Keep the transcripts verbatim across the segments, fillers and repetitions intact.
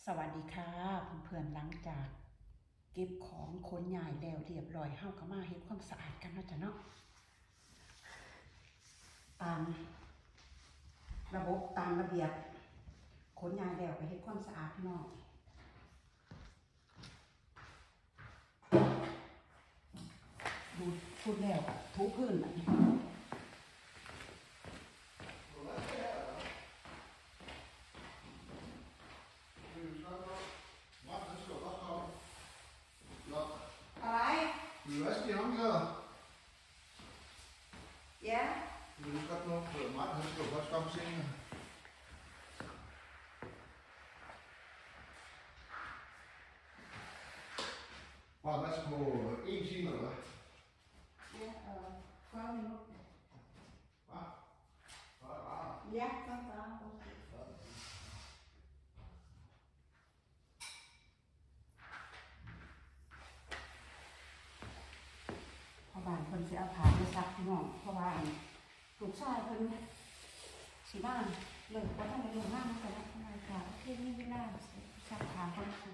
สวัสดีค่ะเพื่อนๆหลังจากเก็บของขนย้ายแล้วเรียบร้อยเฮาก็มาเฮ็ดความสะอาดกันเนาะจ้ะเนาะตามระบบตามระเบียบขนย้ายแล้วไปเฮ็ดความสะอาดพี่น้องดูพูดแล้วถูพื้นแบบนี้อะไร Vil du vaske dine håndklæder? Ja Du vil godt nå på Martin, han skal jo først komme senere. Bare vaske på en time, eller hvad? Ja, og fyrre minutter. Hvad? Hvad er det? Ja, så bare. พอบ้านเพิ่นสิเอาผ้าไปซักพี่น้องเพราะว่าลูกชายเพิ่นสิมาเลิกบ่ทันได้เลิกงานแต่ละรายการโอเคมีเวลาซักผ้าเพิ่นค่ะ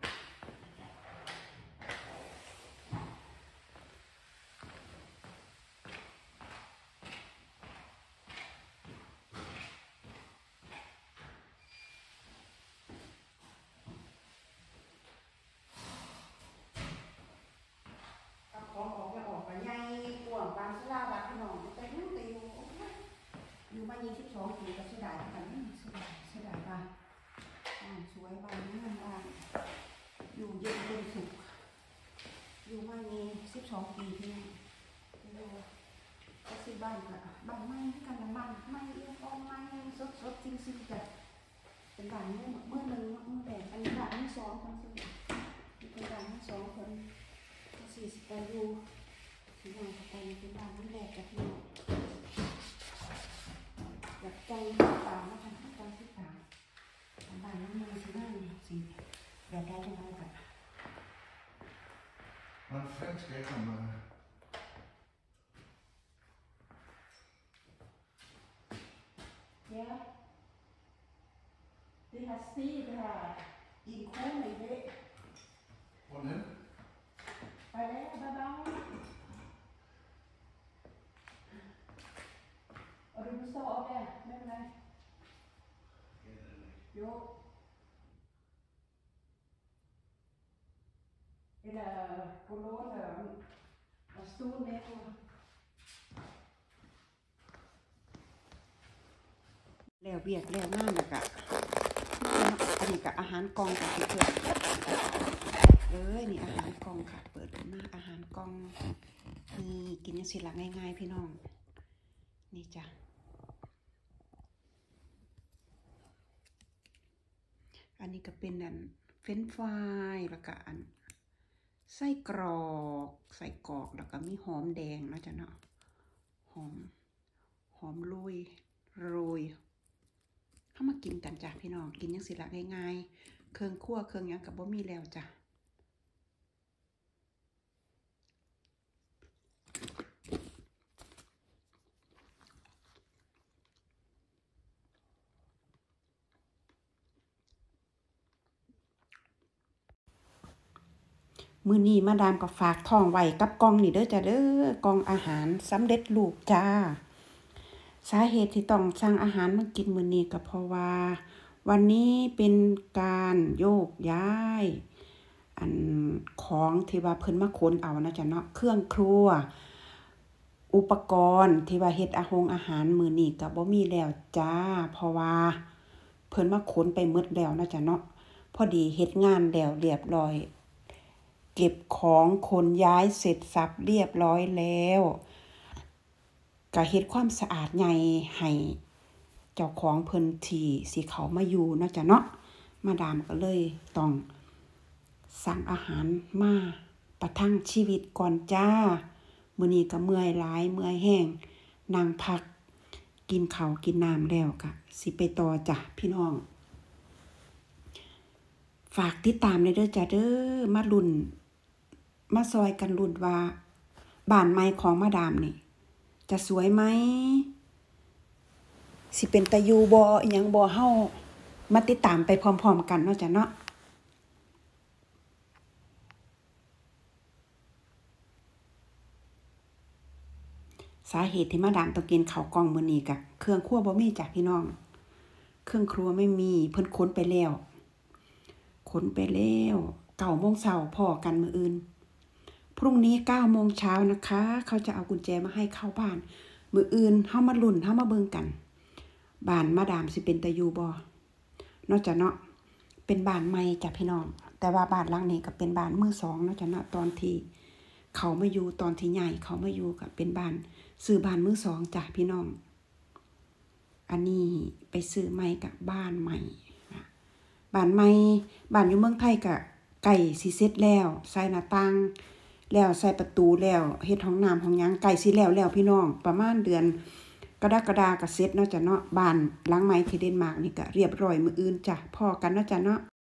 ของออกแล้วออกก็ใหญ่กว้างปานศาลาวัดพี่น้องแต่อยู่แต่อยู่อยู่มายี่สิบสองปีก็เสียดายกันเสียดายเสียดายว่าบ้านสวยบ้านงามบ้านอยู่เย็นเป็นสุขอยู่มายี่สิบสองปีพี่น้องอยู่ก็ซื้อบ้านก็บ้านไม้กันบ้านไม้เอี้ยอ้อมไม้สดๆจริงๆจ้ะเป็นบ้านเมื่อเมื่อหนึ่งเมื่อแบ่งอันนี้บ้านที่สองคนซื้อเป็นบ้านที่สองคนสี่สิบแปดยูถึงวันจะไปเป็นบ้านนั่นแหละจากนี้อยากใจตามนะคะใจที่ตามบ้านนั้นมันสิได้สิอยากได้จังไรกัน Hvordan fanden skal jeg komme med? Ja, det har stiget her i en krone i dag. Hvordan? Hvad er det? Hvad er det? Og du står op der, hvad med dig? Jo. Eller på låne og stole med på. แล้วเบียกแล้วงานแล้วก็อันนี้ก็อาหารกองกับเพื่อนเอ้ยนี่อาหารกองค่ะเปิดมาอาหารกองนี่กินยังสิละง่ายๆพี่น้องนี่จ้ะอันนี้ก็เป็นอันเฟรนช์ฟรายแล้วก็อันไส้กรอกใส่กรอกแล้วก็มีหอมแดงเนาะจ้ะเนาะหอมหอมโรยโรยเข้ามากินกันจ้ะพี่น้องกินยังสิละง่ายๆเครื่องคั่วเครื่องยังกับบ่มีแล้วจ้ะมื้อนี้มาดามก็ฝากท้องไว้กับกล่องนี่เด้อจ้ะเด้อกล่องอาหารสำเร็จรูปจ้าสาเหตุที่ต้องสั่งอาหารมากินมื้อนี้ก็เพราะว่าวันนี้เป็นการโยกย้ายอันของที่ว่าเพิ่นมาขนเอานะจ้ะเนาะเครื่องครัวอุปกรณ์ที่ว่าเฮ็ดอาหงอาหารมื้อนี้ก็บ่มีแล้วจ้าเพราะว่าเพิ่นมาขนไปหมดแล้วนะจ้ะเนาะพอดีเฮ็ดงานแล้วเรียบร้อยเก็บของขนย้ายเสร็จสับเรียบร้อยแล้วก็เฮ็ดความสะอาดใหญ่ให้เจ้าของเพิ่นที่สิเขามาอยู่เนาะจ้ะเนาะมาดามก็เลยต้องสั่งอาหารมาประทังชีวิตก่อนจ้ามื้อนี้ก็เมื่อยหลายเมื่อยแห้งนั่งพักกินข้าวกินน้ำแล้วก็สิไปต่อจ้ะพี่น้องฝากติดตามเลยเด้อจ้ะเด้อมาลุ้นมาซอยกันลุ้นว่าบ้านใหม่ของมาดามนี่จะสวยไหมสิเป็นตาอยู่บ่อิหยังบ่เฮามาติดตามไปพร้อมๆกันเนาะจ้ะเนาะสาเหตุที่มาดามต้องกินข้าวกล้องมื้อนี้ก็เครื่องครัวบ่มีจ้ะพี่น้องเครื่องครัวไม่มีเพิ่นขนไปแล้วขนไปแล้วเก้าโมงเช้าพ้อกันมื้ออื่นพรุ่งนี้เก้าโมงเช้านะคะเขาจะเอากุญแจมาให้เข้าบ้านมื้ออื่นเฮามาลุ้นเฮามาเบิ่งกันบ้านมาดามสิเป็นตาอยู่บ่เนาะจ้ะเนาะเป็นบ้านใหม่จ้ะพี่น้องแต่ว่าบ้านหลังนี้ก็เป็นบ้านมือสองเนาะจ้ะเนาะตอนที่เขามาอยู่ตอนที่ใหญ่เขามาอยู่ก็เป็นบ้านซื้อบ้านมือสองจ้ะพี่น้องอันนี้ไปซื้อใหม่กับบ้านใหม่บ้านใหม่บ้านอยู่เมืองไทยก็ใกล้สิเสร็จแล้วใส่หน้าต่างแล้วใส่ประตูแล้วเฮ็ดห้องน้ำห้องหยังใกล้สิแล้วแล้วพี่น้องประมาณเดือนกรกฎาคมก็เสร็จเนาะจ้ะเนาะบ้านหลังใหม่ที่เดนมาร์กนี่ก็เรียบร้อยมื้ออื่นจ้ะพอกันเนาะจ้ะเนาะ